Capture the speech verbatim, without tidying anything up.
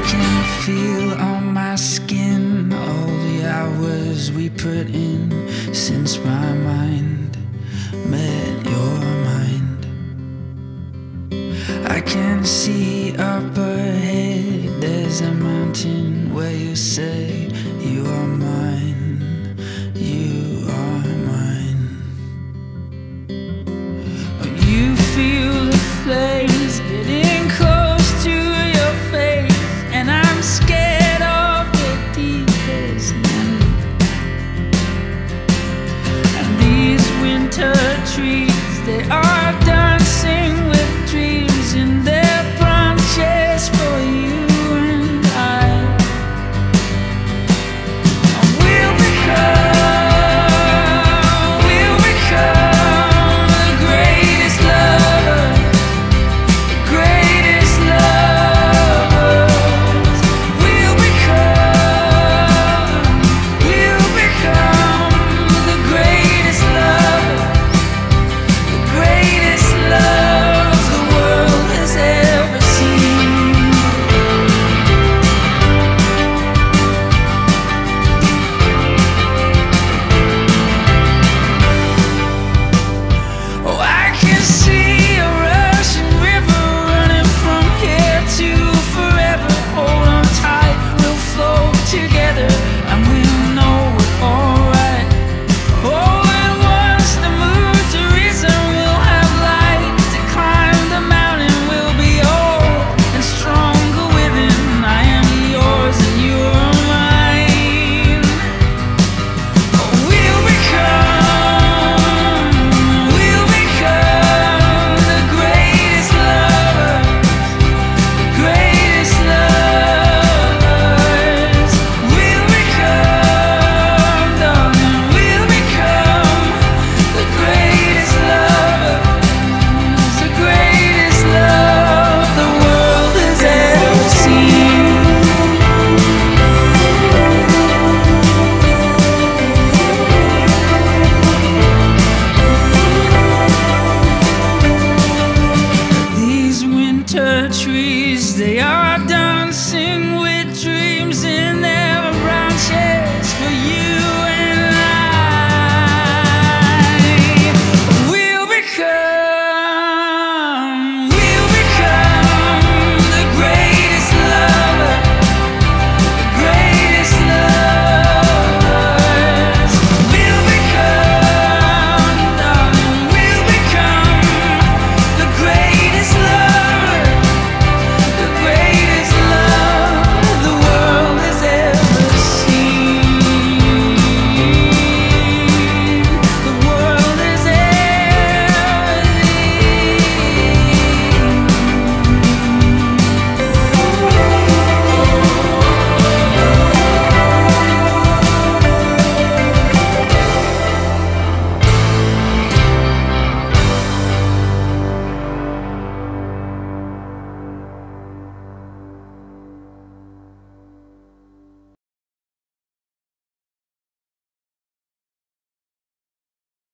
can feel on my skin all the hours we put in since my mind met your mind. I can see up ahead there's a mountain where you say you are mine, you are mine. You feel the flames getting close to your face, and I'm scared of the deepest night. And these winter trees, they are dancing with dreams in their branches for you and I. And we'll become, we'll become the greatest lovers, the greatest lovers. We'll become, we'll become the greatest lovers, the greatest loves the world has ever seen. Oh, I can see a rushing river running from here to forever. Hold on tight, we'll float together, and we'll know it alright. Oh, and once the mood's arisen, we'll have light to climb the mountain. We'll be old and stronger within. I am yours and you are mine. Oh, we'll become, we'll become the greatest lovers, the greatest lovers. We'll become, darling, we'll become the greatest lovers, the greatest love the world has ever seen. These winter trees, they are dancing with dreams in their branches.